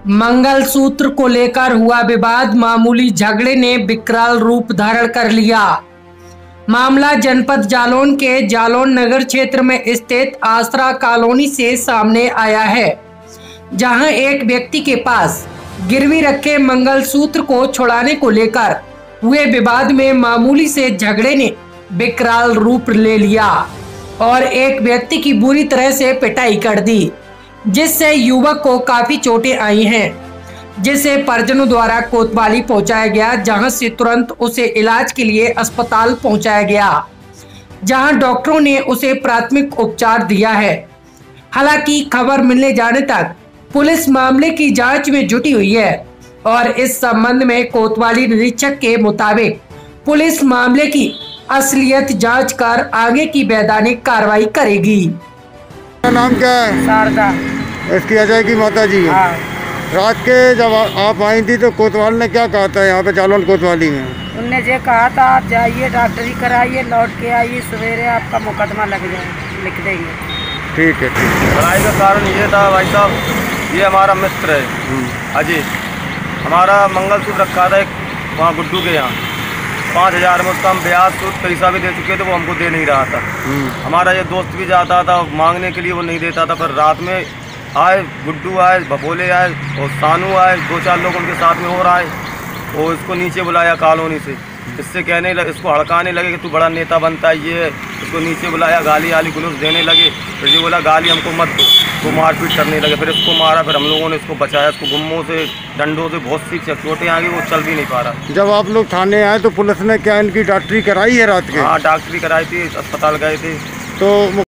मंगलसूत्र को लेकर हुआ विवाद मामूली झगड़े ने विकराल रूप धारण कर लिया। मामला जनपद जालौन के जालौन नगर क्षेत्र में स्थित आसरा कॉलोनी से सामने आया है, जहां एक व्यक्ति के पास गिरवी रखे मंगलसूत्र को छुड़ाने को लेकर हुए विवाद में मामूली से झगड़े ने विकराल रूप ले लिया और एक व्यक्ति की बुरी तरह से पिटाई कर दी, जिससे युवक को काफी चोटें आई हैं, जिसे परिजनों द्वारा कोतवाली पहुंचाया गया, जहां से तुरंत उसे इलाज के लिए अस्पताल पहुंचाया गया, जहां डॉक्टरों ने उसे प्राथमिक उपचार दिया है। हालांकि खबर मिलने जाने तक पुलिस मामले की जांच में जुटी हुई है और इस संबंध में कोतवाली निरीक्षक के मुताबिक पुलिस मामले की असलियत जांच कर आगे की वैधानिक कार्रवाई करेगी। नाम क्या है? शारदा। इसकी अजय की माता जी है। हाँ। रात के जब आप आई थी तो कोतवाल ने क्या कहा था यहाँ पे जालौन कोतवाली में? उनने ये कहा था आप जाइए डॉक्टरी कराइए, लौट के आइए, सवेरे आपका मुकदमा लग जाए, लिख देंगे। ठीक है, ठीक है। लड़ाई का कारण ये था भाई साहब, ये हमारा मित्र है अजय, हमारा मंगलसूत्र रखा था एक वहाँ गुड्डू के यहाँ 5,000 में, उसका हम ब्याज सूद पैसा भी दे चुके थे, वो हमको दे नहीं रहा था। हमारा ये दोस्त भी जाता था मांगने के लिए, वो नहीं देता था। पर रात में आए गुड्डू आए, भपोले आए और सानू आए, 2-4 लोग उनके साथ में और आए, वो इसको नीचे बुलाया कॉलोनी से, इससे कहने लगे, इसको हड़काने लगे कि तू बड़ा नेता बनता है, ये इसको नीचे बुलाया, गाली आली गुलूस देने लगे। फिर ये बोला गाली हमको मत दो, वो मारपीट करने लगे, फिर इसको मारा, फिर हम लोगों ने इसको बचाया, इसको गुम्मों से डंडों से बहुत सी चोटें आ गई, वो चल भी नहीं पा रहा। जब आप लोग थाने आए तो पुलिस ने क्या इनकी डॉक्टरी कराई है रात के? हाँ, डॉक्टरी कराई थी, अस्पताल गए थे। तो